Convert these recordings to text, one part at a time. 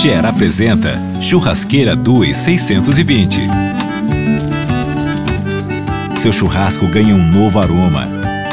Scher apresenta Churrasqueira Dewey 620. Seu churrasco ganha um novo aroma.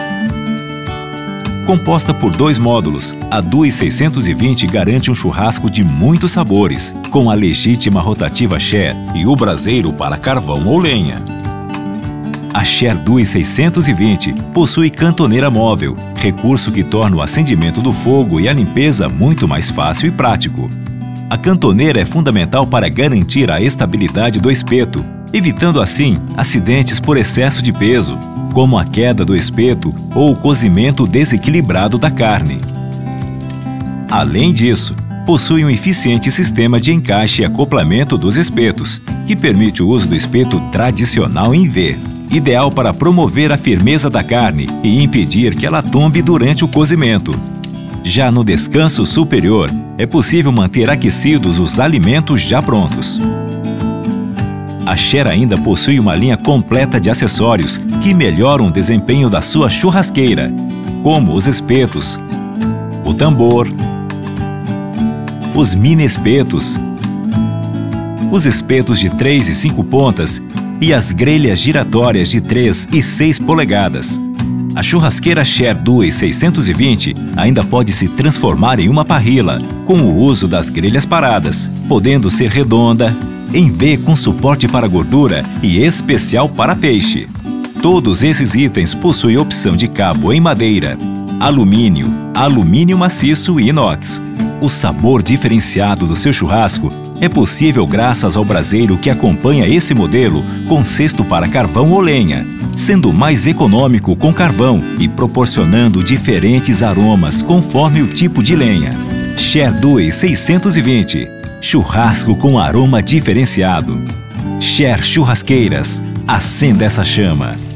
Composta por 2 módulos, a Dewey 620 garante um churrasco de muitos sabores, com a legítima rotativa Scher e o braseiro para carvão ou lenha. A Scher Dewey 620 possui cantoneira móvel, recurso que torna o acendimento do fogo e a limpeza muito mais fácil e prático. A cantoneira é fundamental para garantir a estabilidade do espeto, evitando assim acidentes por excesso de peso, como a queda do espeto ou o cozimento desequilibrado da carne. Além disso, possui um eficiente sistema de encaixe e acoplamento dos espetos, que permite o uso do espeto tradicional em V, ideal para promover a firmeza da carne e impedir que ela tombe durante o cozimento. Já no descanso superior, é possível manter aquecidos os alimentos já prontos. A Scher ainda possui uma linha completa de acessórios que melhoram o desempenho da sua churrasqueira, como os espetos, o tambor, os mini espetos, os espetos de 3 e 5 pontas e as grelhas giratórias de 3 e 6 polegadas. A churrasqueira Scher Dewey 620 ainda pode se transformar em uma parrilla, com o uso das grelhas paradas, podendo ser redonda, em V com suporte para gordura e especial para peixe. Todos esses itens possuem opção de cabo em madeira, alumínio, alumínio maciço e inox. O sabor diferenciado do seu churrasco é possível graças ao braseiro que acompanha esse modelo com cesto para carvão ou lenha, sendo mais econômico com carvão e proporcionando diferentes aromas conforme o tipo de lenha. Scher Dewey 620. Churrasco com aroma diferenciado. Scher Churrasqueiras. Acenda essa chama.